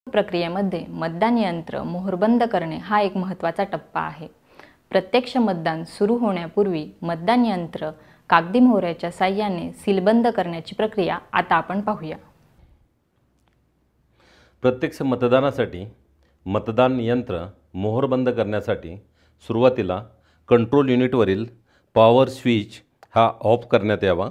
प्रक्रियेमध्ये मतदान यंत्र मोहरबंद करणे हा एक महत्त्वाचा टप्पा आहे। प्रत्यक्ष मतदान सुरू होण्यापूर्वी मतदान यंत्र कागदी मोहराच्या साहाय्याने सीलबंद करण्याची प्रक्रिया आता आपण पाहूया। प्रत्यक्ष मतदानासाठी मतदान यंत्र मोहरबंद करण्यासाठी सुरुवातीला कंट्रोल युनिटवरील पॉवर स्विच हा ऑफ करण्यात यावा।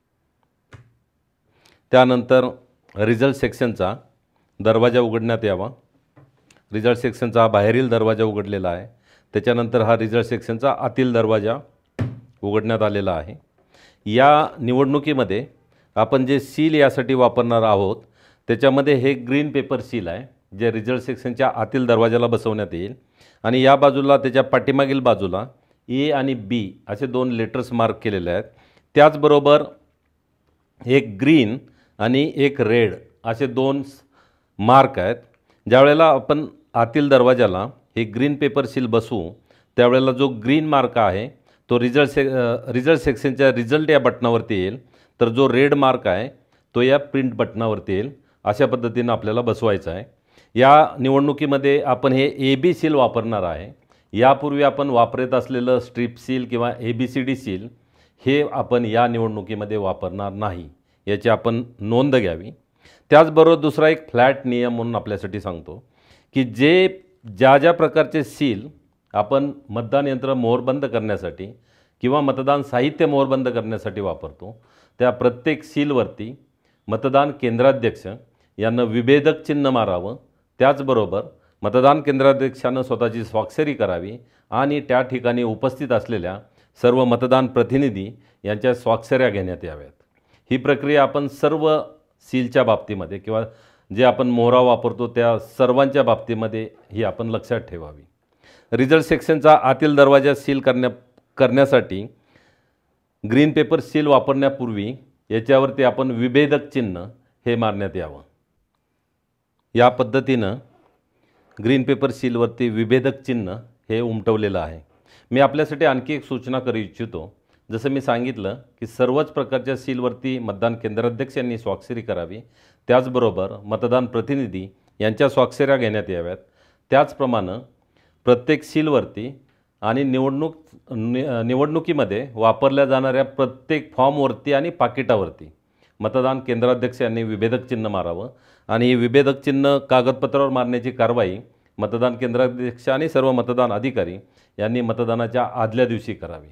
त्यानंतर रिझल्ट सेक्शनचा दरवाजा उघडण्यात यावा। रिझल्ट सेक्शनचा हा बाहेरील दरवाजा उघडलेला आहे। त्याच्यानंतर हा रिझल्ट सेक्शनचा आतील दरवाजा उघडण्यात आलेला आहे। या निवडणुकीमध्ये आपण जे सील यासाठी वापरणार आहोत त्याच्यामध्ये हे ग्रीन पेपर सील आहे, जे रिझल्ट सेक्शनच्या आतील दरवाजाला बसवण्यात येईल आणि या बाजूला त्याच्या पाठीमागील बाजूला ए आणि बी असे दोन लेटर्स मार्क केलेले आहेत। त्याचबरोबर एक ग्रीन आणि एक रेड असे दोन मार्क आहेत। ज्यावेळेला आपण आतील दरवाजाला हे ग्रीन पेपर सील बसवू त्यावेळेला जो ग्रीन मार्क आहे तो रिझल्ट सेक्शनच्या रिझल्ट या बटनावरती येईल, तर जो रेड मार्क आहे तो या प्रिंट बटनावरती येईल। अशा पद्धतीने आपल्याला बसवायचं आहे। या निवडणुकीमध्ये आपण हे AB सील वापरणार आहे। यापूर्वी आपण वापरत असलेलं स्ट्रिप सील किंवा ABCD सील हे आपण या निवडणुकीमध्ये वापरणार नाही, याची आपण नोंद घ्यावी। त्याचबरोबर दुसरा एक फ्लॅट नियम म्हणून आपल्यासाठी सांगतो की ज्या प्रकारचे सील आपण मतदान यंत्र मोहरबंद करण्यासाठी किंवा मतदान साहित्य मोहरबंद करण्यासाठी वापरतो त्या प्रत्येक सीलवरती मतदान केंद्राध्यक्ष यांना विभेदक चिन्ह मारावं। त्याचबरोबर मतदान केंद्राध्यक्षानं स्वतःची स्वाक्षरी करावी आणि त्या ठिकाणी उपस्थित असलेल्या सर्व मतदान प्रतिनिधी यांच्या स्वाक्षऱ्या घेण्यात याव्यात। ही प्रक्रिया आपण सर्व सीलच्या बाबतीमध्ये किंवा जे आपण मोहरा वापरतो त्या सर्वांच्या बाबतीमध्ये ही आपण लक्षात ठेवावी। रिझल्ट सेक्शनचा आतील दरवाजा सील करण्यासाठी ग्रीन पेपर सील वापरण्यापूर्वी याच्यावरती आपण विभेदक चिन्ह हे मारण्यात यावं। या पद्धतीनं ग्रीन पेपर सीलवरती विभेदक चिन्ह हे उमटवलेलं आहे। मी आपल्यासाठी आणखी एक सूचना करू इच्छितो। जसं मी सांगितलं की सर्वच प्रकारच्या सीलवरती मतदान केंद्राध्यक्ष यांनी स्वाक्षरी करावी, त्याचबरोबर मतदान प्रतिनिधी यांच्या स्वाक्षऱ्या घेण्यात याव्यात। त्याचप्रमाणे प्रत्येक सीलवरती आणि निवडणुकीमध्ये वापरल्या जाणाऱ्या प्रत्येक फॉर्मवरती आणि पाकिटावरती मतदान केंद्राध्यक्ष यांनी विभेदक चिन्ह मारावं आणि हे विभेदक चिन्ह कागदपत्रावर मारण्याची कारवाई मतदान केंद्राध्यक्ष आणि सर्व मतदान अधिकारी यांनी मतदानाच्या आदल्या दिवशी करावी।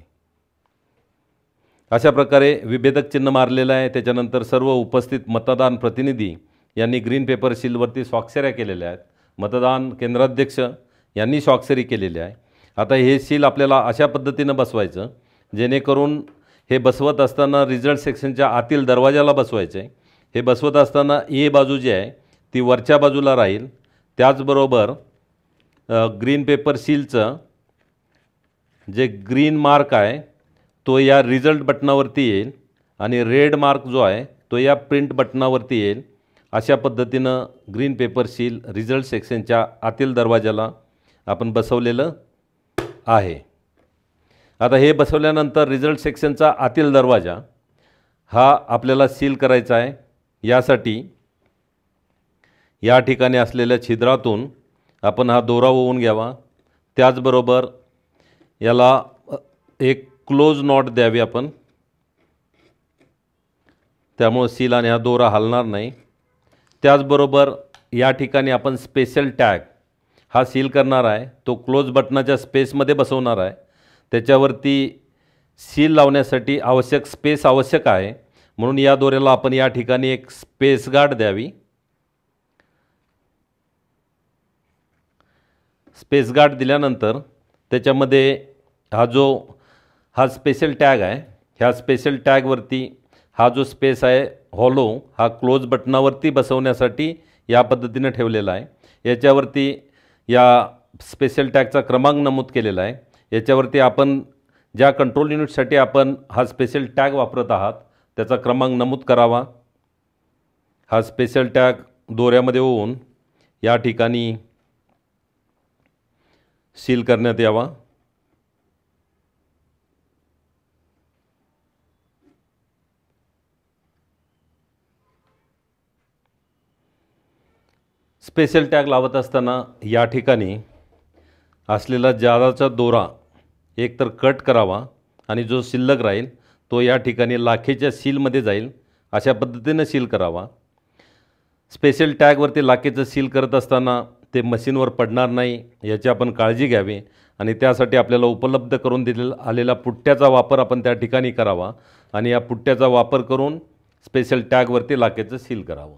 अशा प्रकारे विभेदक चिन्ह मारलेलं आहे। त्याच्यानंतर सर्व उपस्थित मतदान प्रतिनिधी यांनी ग्रीन पेपर सीलवरती स्वाक्षऱ्या केलेल्या आहेत। मतदान केंद्राध्यक्ष यांनी स्वाक्षरी केलेली आहे। आता हे सील आपल्याला अशा पद्धतीनं बसवायचं जेणेकरून हे बसवत असताना रिझल्ट सेक्शनच्या आतील दरवाजाला बसवायचं आहे। हे बसवत असताना ए बाजू जी आहे ती वरच्या बाजूला राहील। त्याचबरोबर ग्रीन पेपर सीलचं जे ग्रीन मार्क आहे तो या रिझल्ट बटनावरती येईल आणि रेड मार्क जो आहे तो या प्रिंट बटनावरती येईल। अशा पद्धतीनं ग्रीन पेपर सील रिझल्ट सेक्शनच्या आतील दरवाजाला आपण बसवलेलं आहे। आता हे बसवल्यानंतर रिझल्ट सेक्शनचा आतील दरवाजा हा आपल्याला सील करायचा आहे। यासाठी या ठिकाणी असलेल्या छिद्रातून आपण हा दोरा ओवून घ्यावा। त्याचबरोबर याला एक क्लोज नॉट द्यावी आपण, त्यामुळे सील आणि हा दोरा हलणार नाही। त्याचबरोबर या ठिकाणी आपण स्पेशल टॅग हा सील करणार आहे, तो क्लोज बटनाच्या स्पेसमध्ये बसवणार आहे। त्याच्यावरती सील लावण्यासाठी आवश्यक स्पेस आवश्यक आहे, म्हणून या दोऱ्याला आपण या ठिकाणी एक स्पेस गार्ड द्यावी। स्पेस गार्ड दिल्यानंतर त्याच्यामध्ये हा स्पेशल टॅग आहे, ह्या स्पेशल टॅगवरती हा जो स्पेस आहे हॉलो हा क्लोज बटनावरती बसवण्यासाठी या पद्धतीने ठेवलेला आहे। याच्यावरती या स्पेशल टॅगचा क्रमांक नमूद केलेला आहे। याच्यावरती आपण ज्या कंट्रोल युनिटसाठी आपण हा स्पेशल टॅग वापरत आहात त्याचा क्रमांक नमूद करावा। हा स्पेशल टॅग दोऱ्यामध्ये होऊन या ठिकाणी सील करण्यात यावा। स्पेशल टॅग लावत असताना या ठिकाणी असलेला जादाचा दोरा एकतर कट करावा आणि जो शिल्लक राहील तो या ठिकाणी लाखेच्या सीलमध्ये जाईल अशा पद्धतीनं सील करावा। स्पेशल टॅगवरती लाखेचं सील करत असताना ते मशीनवर पडणार नाही याची आपण काळजी घ्यावी आणि त्यासाठी आपल्याला उपलब्ध करून आलेला पुट्ट्याचा वापर आपण त्या ठिकाणी करावा आणि या पुट्ट्याचा वापर करून स्पेशल टॅगवरती लाखेचं सील करावं।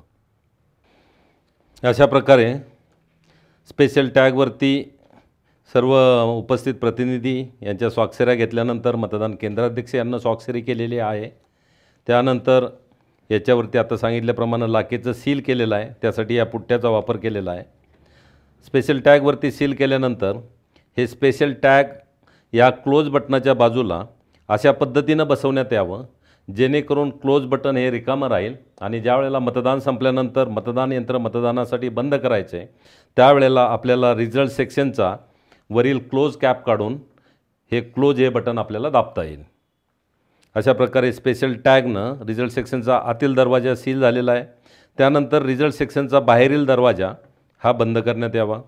अशा प्रकारे स्पेशल टॅगवरती सर्व उपस्थित प्रतिनिधी यांच्या स्वाक्षऱ्या घेतल्यानंतर मतदान केंद्राध्यक्ष यांना स्वाक्षरी केलेली आहे। त्यानंतर याच्यावरती आता सांगितल्याप्रमाणे लाखेचं सील केलेलं आहे, त्यासाठी या पुट्ट्याचा वापर केलेला आहे। स्पेशल टॅगवरती सील केल्यानंतर हे स्पेशल टॅग या क्लोज बटनाच्या बाजूला अशा पद्धतीनं बसवण्यात यावं जेणेकरून क्लोज बटन हे रिकामं राहील आणि ज्या वेळेला मतदान संपल्यानंतर मतदान यंत्र मतदानासाठी बंद करायचे त्यावेळेला आपल्याला रिझल्ट सेक्शनचा वरील क्लोज कॅप काढून हे क्लोज हे बटन आपल्याला दाबता येईल। अशा प्रकारे स्पेशल टॅगनं रिझल्ट सेक्शनचा आतील दरवाजा सील झालेला आहे। त्यानंतर रिझल्ट सेक्शनचा बाहेरील दरवाजा हा बंद करण्यात यावा।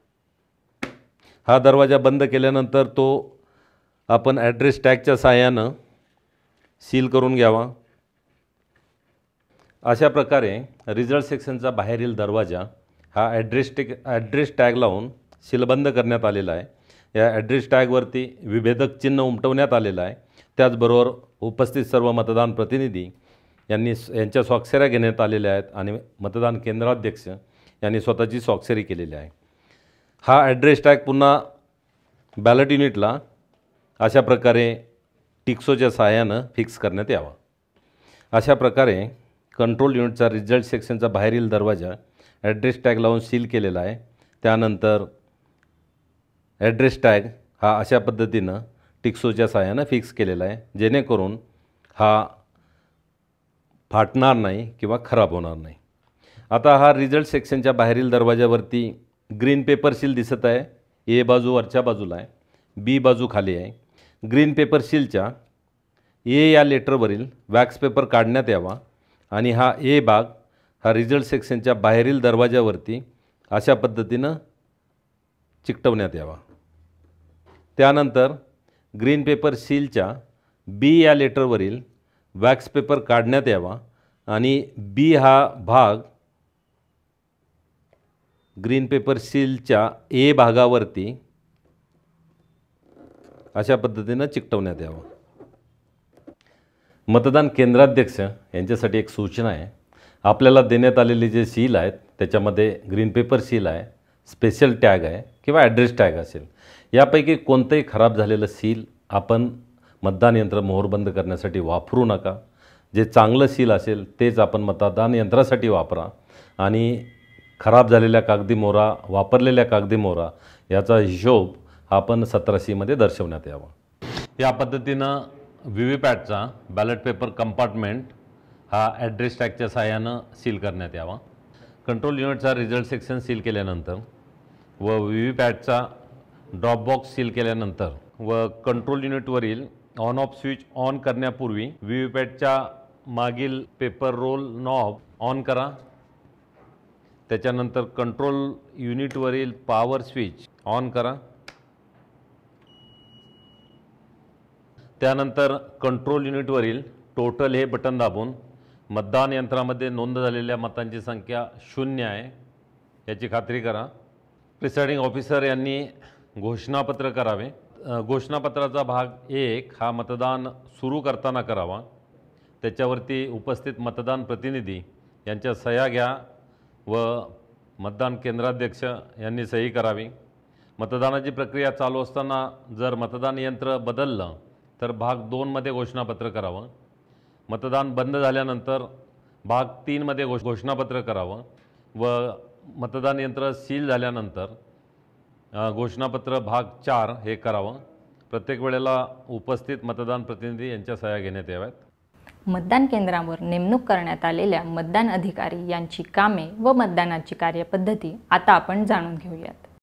हा दरवाजा बंद केल्यानंतर तो आपण ॲड्रेस टॅगच्या सहाय्यानं सील करून घ्यावा। अशा प्रकारे रिझल्ट सेक्शनचा बाहेरील दरवाजा हा ॲड्रेस टॅग लावून सीलबंद करण्यात आलेला आहे। या ॲड्रेस टॅगवरती विभेदक चिन्ह उमटवण्यात आलेलं आहे। त्याचबरोबर उपस्थित सर्व मतदान प्रतिनिधी यांच्या स्वाक्षऱ्या घेण्यात आलेल्या आहेत आणि मतदान केंद्राध्यक्ष यांनी स्वतःची स्वाक्षरी केलेली आहे। हा ॲड्रेस टॅग पुन्हा बॅलेट युनिटला अशा प्रकारे टिक्सोच्या सहाय्यानं फिक्स करण्यात यावा। अशा प्रकारे कंट्रोल युनिटचा रिझल्ट सेक्शनचा बाहेरील दरवाजा ॲड्रेस टॅग लावून सील केलेला आहे। त्यानंतर ॲड्रेस टॅग हा अशा पद्धतीनं टिक्सोच्या सहाय्यानं फिक्स केलेला आहे जेणेकरून हा फाटणार नाही किंवा खराब होणार नाही। आता हा रिझल्ट सेक्शनच्या बाहेरील दरवाजावरती ग्रीन पेपर सील दिसत आहे। ए बाजू वरच्या बाजूला आहे, बी बाजू खाली आहे। ग्रीन पेपर सीलच्या ए या लेटरवरील वॅक्स पेपर काढण्यात यावा आणि हा ए भाग हा रिझल्ट सेक्शनच्या बाहेरील दरवाजावरती अशा पद्धतीनं चिकटवण्यात यावा। त्यानंतर ग्रीन पेपर सीलच्या बी या लेटरवरील वॅक्स पेपर काढण्यात यावा आणि बी हा भाग ग्रीन पेपर सीलच्या ए भागावरती अशा पद्धतीनं चिकटवण्यात यावं। मतदान केंद्राध्यक्ष यांच्यासाठी एक सूचना आहे। आपल्याला देण्यात आलेले जे सील आहेत त्याच्यामध्ये ग्रीन पेपर सील आहे, स्पेशल टॅग आहे किंवा ॲड्रेस टॅग असेल, यापैकी कोणतंही खराब झालेलं सील आपण मतदान यंत्र मोहरबंद करण्यासाठी वापरू नका। जे चांगलं सील असेल तेच आपण मतदान यंत्रासाठी वापरा आणि खराब झालेल्या कागदी मोहरा, वापरलेल्या कागदी मोहरा याचा हिशोब आपण 17C मध्ये दर्शवण्यात यावा। या पद्धतीनं व्हीव्हीपॅटचा बॅलेट पेपर कंपार्टमेंट हा ॲड्रेस टॅगच्या सहाय्यानं सील करण्यात यावा। कंट्रोल युनिटचा रिझल्ट सेक्शन सील केल्यानंतर व व्हीव्हीपॅटचा ड्रॉप बॉक्स सील केल्यानंतर व कंट्रोल युनिटवरील ऑन ऑफ स्विच ऑन करण्यापूर्वी व्हीव्हीपॅटच्या मागील पेपर रोल नॉब ऑन करा। त्याच्यानंतर कंट्रोल युनिटवरील पॉवर स्विच ऑन करा। त्यानंतर कंट्रोल युनिटवरील टोटल हे बटन दाबून मतदान यंत्रामध्ये नोंद झालेल्या मतांची संख्या 0 आहे याची खात्री करा। प्रिसाइडिंग ऑफिसर यांनी घोषणापत्र करावे। घोषणापत्राचा भाग 1 हा मतदान सुरू करताना करावा। त्याच्यावरती उपस्थित मतदान प्रतिनिधी यांच्या सह्या घ्या व मतदान केंद्राध्यक्ष यांनी सही करावी। मतदानाची प्रक्रिया चालू असताना जर मतदान यंत्र बदललं तर भाग 2 मध्ये घोषणापत्र करावं। मतदान बंद झाल्यानंतर भाग 3 मध्ये घोषणापत्र करावं व मतदान यंत्र सील झाल्यानंतर घोषणापत्र भाग 4 हे करावं। प्रत्येक वेळेला उपस्थित मतदान प्रतिनिधी यांच्या सह्या घेण्यात याव्यात। मतदान केंद्रावर नेमणूक करण्यात आलेल्या मतदान अधिकारी यांची कामे व मतदानाची कार्यपद्धती आता आपण जाणून घेऊयात।